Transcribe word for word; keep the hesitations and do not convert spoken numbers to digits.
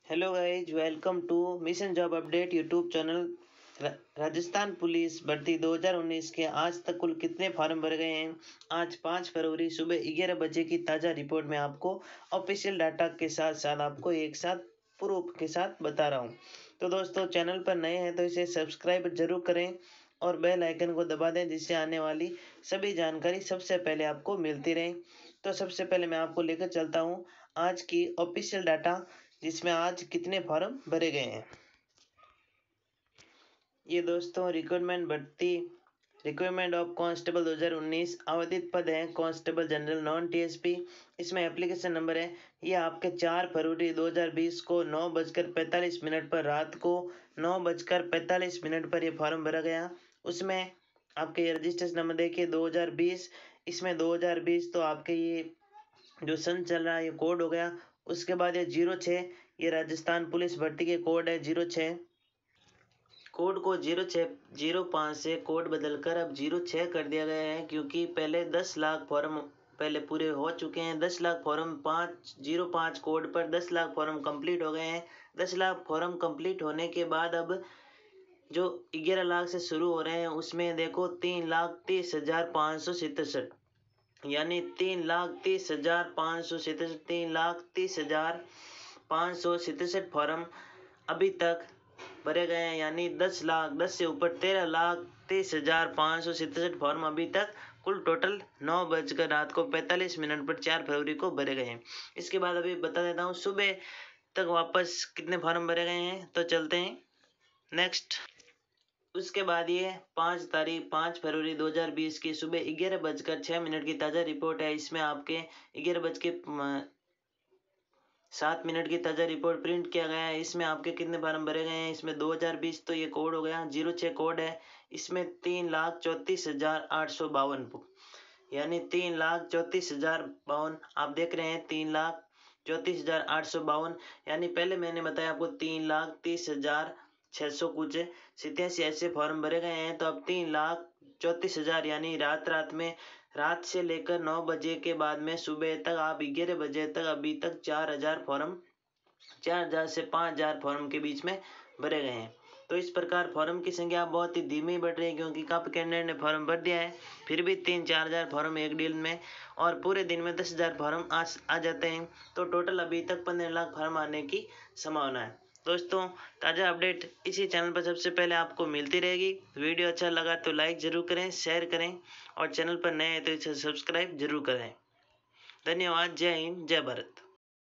Hello guys, welcome to mission job update YouTube channel. Rajasthan police भर्ती दो हज़ार उन्नीस के आज तक कुल कितने फॉर्म भरे गए हैं, आज पाँच फरवरी सुबह ग्यारह बजे की ताज़ा रिपोर्ट में आपको ऑफिशियल डाटा के साथ साथ आपको एक साथ प्रूफ के साथ बता रहा हूं। तो दोस्तों, चैनल पर नए हैं तो इसे सब्सक्राइब जरूर करें और बेल आइकन को दबा दें, जिससे आने वाली सभी जानकारी सबसे पहले आपको मिलती रहे। तो सबसे पहले मैं आपको लेकर चलता हूं आज की ऑफिशियल डाटा, जिसमें आज कितने फॉर्म भरे गए हैं। ये दोस्तों रिक्रूटमेंट भर्ती रिक्रूटमेंट ऑफ कांस्टेबल दो हज़ार उन्नीस आवधित पद है कांस्टेबल जनरल नॉन टीएसपी। इसमें एप्लीकेशन नंबर है, ये आपके चार फरवरी दो हज़ार बीस को नौ बजकर पैंतालीस मिनट पर रात को नौ बजकर पैंतालीस मिनट पर ये फॉर्म भरा गया। उसमें आपके रजिस्ट्रेशन नंबर देखिए दो हज़ार बीस, इसमें दो हज़ार बीस तो आपके ये जो सन चल रहा है ये कोड हो गया। उसके बाद ये जीरो छः, ये राजस्थान पुलिस भर्ती के कोड है जीरो छः। कोड को जीरो छः जीरो पाँच से कोड बदलकर अब जीरो छः कर दिया गया है, क्योंकि पहले दस लाख फॉर्म पहले पूरे हो चुके हैं। दस लाख फॉर्म पाँच जीरो पाँच कोड पर दस लाख फॉर्म कंप्लीट हो गए हैं। दस लाख फॉर्म कंप्लीट होने के बाद अब जो ग्यारह लाख से शुरू हो रहे हैं उसमें देखो तीन लाख तीस हजार पाँच सौ सतसठ, यानी तीन लाख तीस हजार पाँच सौ सतसठ तीन लाख तीस हजार पाँच सौ सतसठ फॉर्म अभी तक भरे गए हैं, यानी दस लाख दस से ऊपर तेरह लाख तीस हजार पाँच सौ सतसठ फॉर्म अभी तक कुल टोटल नौ बजकर रात को पैंतालीस मिनट पर चार फरवरी को भरे गए हैं। इसके बाद अभी बता देता हूँ सुबह तक वापस कितने फॉर्म भरे गए हैं। तो चलते हैं नेक्स्ट। उसके बाद ये पाँच तारीख पाँच फरवरी दो हज़ार बीस की सुबह ग्यारह बजकर छः मिनट की ताज़ा रिपोर्ट है। इसमें आपके ग्यारह बज के सात मिनट की ताज़ा रिपोर्ट प्रिंट किया गया है। इसमें आपके कितने फॉर्म भरे गए हैं, इसमें दो हज़ार बीस तो ये कोड हो गया, जीरो छः कोड है। इसमें तीन लाख चौंतीस हजार आठ सौ बावन, यानी तीन लाख चौंतीस हजार बावन आप देख रहे हैं, तीन लाख चौंतीस हजार आठ सौ बावन, यानी पहले मैंने बताया आपको तीन लाख तीस हजार छः सौ कुछ सतासी ऐसे फॉर्म भरे गए हैं। तो अब तीन लाख चौंतीस हजार यानी रात रात में रात से लेकर नौ बजे के बाद में सुबह तक आप ग्यारह बजे तक अभी तक चार हजार फॉर्म चार हजार से पाँच हजार फॉर्म के बीच में भरे गए हैं। तो इस प्रकार फॉर्म की संख्या बहुत ही धीमी बढ़ रही है, क्योंकि काफी कैंडिडेट ने फॉर्म भर दिया है, फिर भी तीन चार हजार फॉर्म एक डील में और पूरे दिन में दस हजार फॉर्म आ, आ जाते हैं। तो टोटल अभी तक पंद्रह लाख फॉर्म आने की संभावना है। दोस्तों, ताज़ा अपडेट इसी चैनल पर सबसे पहले आपको मिलती रहेगी। वीडियो अच्छा लगा तो लाइक जरूर करें, शेयर करें और चैनल पर नए हैं तो इसे सब्सक्राइब जरूर करें। धन्यवाद। जय हिंद, जय भारत।